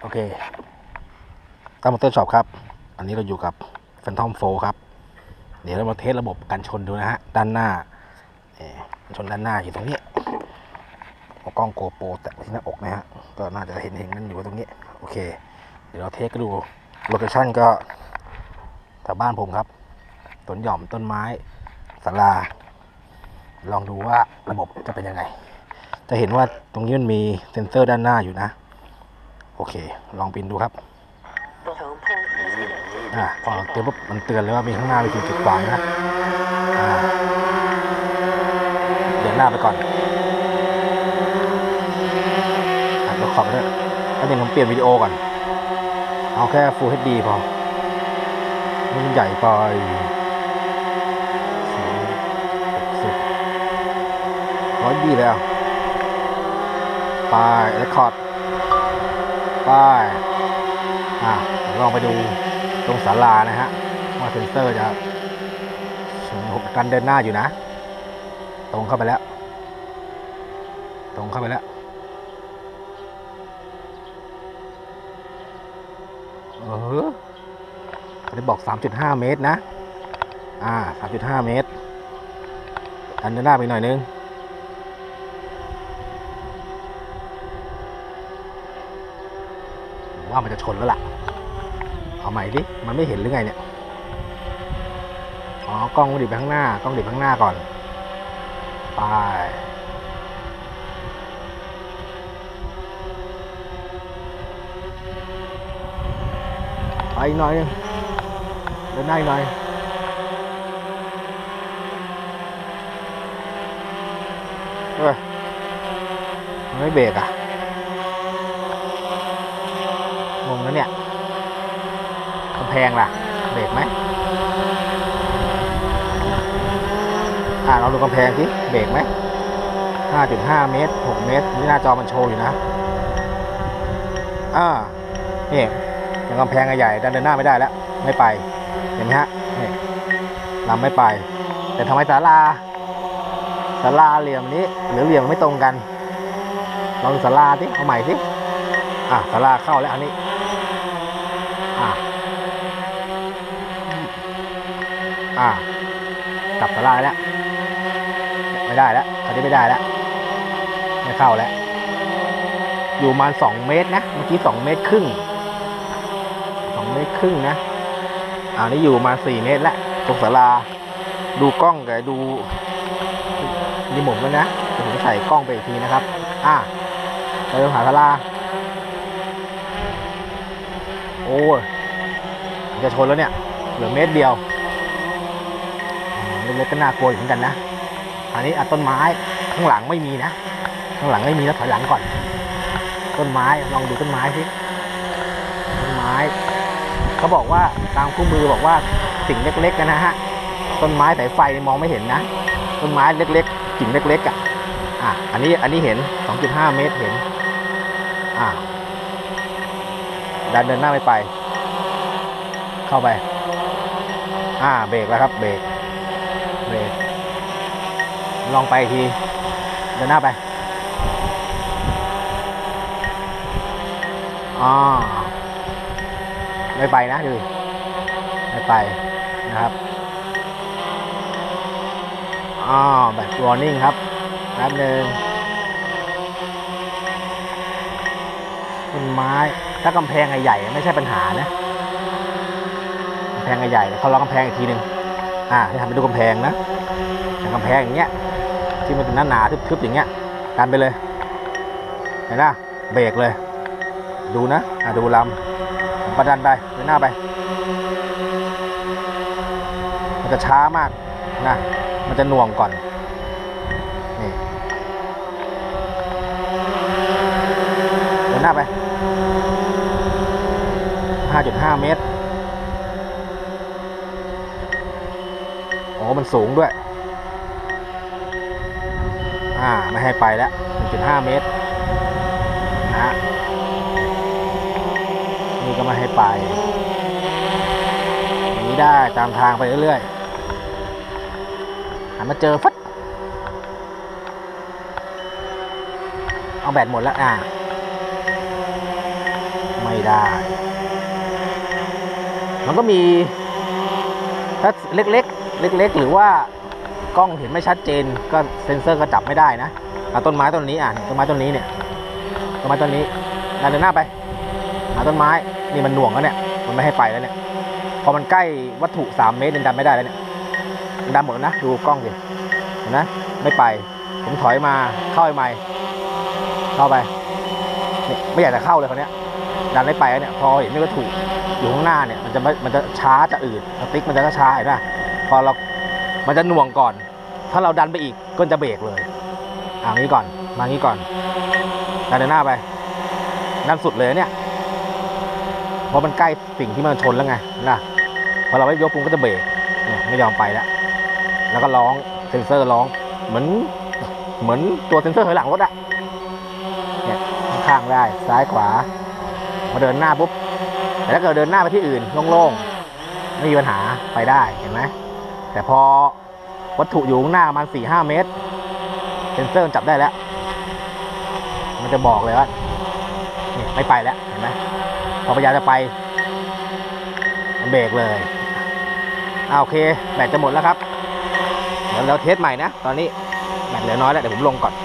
โอเคตั้งมอเตอร์ช็อปครับอันนี้เราอยู่กับ Phantom 4 ครับเดี๋ยวเรามาเทสระบบกันชนดูนะฮะด้านหน้าชนด้านหน้าอยู่ตรงนี้เอากล้องโกโปรแตะที่หน้าอกนะฮะก็น่าจะเห็นนั่นอยู่ตรงนี้โอเคเดี๋ยวเราเทสก็ดูโลเคชั่นก็แถวบ้านผมครับสวนหย่อมต้นไม้ศาลาลองดูว่าระบบจะเป็นยังไงจะเห็นว่าตรงนี้มันมีเซ็นเซอร์ด้านหน้าอยู่นะโอเคลองปินดูครับพอเตือนปุ๊บมันเตือนเลยว่ามีข้างหน้ามีจุดขวางนะเดินหน้าไปก่อนรถขอบด้วยแล้วเดี๋ยวผมเปลี่ยนวิดีโอก่อนเอาแค่ Full HD พอมันใหญ่ไป100 ดีแล้วไปเรคคอร์ดไปลองไปดูตรงศาลานะฮะว่าเซ็นเซอร์จะกันเดินหน้าอยู่นะตรงเข้าไปแล้วเขาได้บอก 3.5 เมตรนะ3.5 เมตรกันเดินหน้าไปหน่อยนึงว่ามันจะชนแล้วล่ะเอาใหม่ดิมันไม่เห็นหรือไงเนี่ยกล้องดิบไปข้างหน้ากล้องดิบข้างหน้าก่อนไปอีกหน่อยเดินหน้าอีกหน่อยมันไม่เบรกงงนะเนี่ยกำแพงล่ะเบรกไหมเราดูกำแพงสิเบรกไหม 5.5 เมตร 6 เมตรนี่หน้าจอมันโชว์อยู่นะนี่อย่างกำแพงใหญ่เดินหน้าไม่ได้แล้วไม่ไปเห็นไหมฮะนี่ลำไม่ไปแต่ทำไมศาลาเหลี่ยมนี้หรือเหลี่ยมไม่ตรงกันลองดูศาลาสิเอาใหม่สิศาลาเข้าแล้วอันนี้กลับศาลาแล้วไม่ได้แล้วตอนนี้ไม่ได้แล้วไม่เข้าแล้วอยู่ประมาณ2 เมตรนะเมื่อกี้2 เมตรครึ่งนะนี่อยู่มา4 เมตรแล้วตรงศาลาดูกล้องกับดูรีโมทแล้วนะเดี๋ยวผมใส่กล้องไปอีกทีนะครับไปดูหาศาลาโอ้ยจะชนแล้วเนี่ยเหลือเมตรเดียวเล็กๆก็น่ากลัวเหมือนกันนะอันนี้ต้นไม้ข้างหลังไม่มีนะข้างหลังไม่มีแล้วถอยหลังก่อนต้นไม้ลองดูต้นไม้สิต้นไม้เขาบอกว่าตามคู่มือบอกว่าสิ่งเล็กๆนะฮะต้นไม้สายไฟมองไม่เห็นนะต้นไม้เล็กๆกิ่งเล็กๆอันนี้เห็น 2.5 เมตรเห็นเดินหน้าไม่ไปเข้าไปเบรกแล้วครับเบรกลองไปทีเดินหน้าไปไม่ไปนะดูไม่ไปนะครับแบตวอร์นิ่งครับแป๊บนึงต้นไม้ถ้ากำแพงใหญ่ไม่ใช่ปัญหานะกำแพงใหญ่เขาล็อกกำแพงอีกทีนึงที่ทำไปดูกำแพงนะอย่างกำแพงอย่างเงี้ยที่มันเป็นหนาๆทึบๆอย่างเงี้ยกันไปเลยเห็นไหมเบรกเลยดูนะดูลำประดันไปเดินหน้าไปมันจะช้ามากนะมันจะหน่วงก่อนนี่เดินหน้าไป 5.5 เมตรมันสูงด้วยไม่ให้ไปแล้ว 1.5 เมตรนะนี่ก็ไม่ให้ไปอย่างนี้ได้ตามทางไปเรื่อยๆมาเจอฟัดเอาแบตหมดแล้วไม่ได้ มันก็มีถ้าเล็กๆหรือว่ากล้องเห็นไม่ชัดเจนก็เซ็นเซอร์ก็จับไม่ได้นะต้นไม้ต้นนี้ต้นไม้ต้นนี้เนี่ยต้นไม้ต้นนี้เดินหน้าไปหาต้นไม้นี่มันหน่วงแล้วเนี่ยมันไม่ให้ไปแล้วเนี่ยพอมันใกล้วัตถุ3 เมตรดันไม่ได้แล้วเนี่ยดันหมดแล้วนะดูกล้องสิเห็นไหมไม่ไปผมถอยมาเข้าไปใหม่เข้าไปเนี่ยไม่อยากจะเข้าเลยคนเนี้ยดันไม่ไปแล้วเนี่ยพอเห็นวัตถุอยู่ข้างหน้าเนี่ยมันจะช้าจะอืดสติ๊กมันจะช้าเห็นไหมพอมันจะหน่วงก่อนถ้าเราดันไปอีกก็จะเบรกเลยงี้ก่อนมางี้ก่อนดันหน้าไปดันสุดเลยเนี่ยเพราะมันใกล้สิ่งที่มันชนแล้วไงนะพอเราไม่ยกปุ๊บก็จะเบรกเนี่ยไม่ยอมไปแล้วก็ร้องเซ็นเซอร์ร้องเหมือนตัวเซ็นเซอร์ถอยหลังรถอะเนี่ยข้างๆได้ซ้ายขวามาเดินหน้าปุ๊บแต่ถ้าเกิดเดินหน้าไปที่อื่นโล่งๆไม่มีปัญหาไปได้เห็นไหมแต่พอวัตถุอยู่ข้างหน้าประมาณ 4-5 เมตรเซ็นเซอร์จับได้แล้วมันจะบอกเลยว่านี่ไม่ไปแล้วเห็นไหมพอพยายามจะไปมันเบรกเลยโอเคแบตจะหมดแล้วครับเดี๋ยวเราเทสใหม่นะตอนนี้แบตเหลือน้อยแล้วเดี๋ยวผมลงก่อน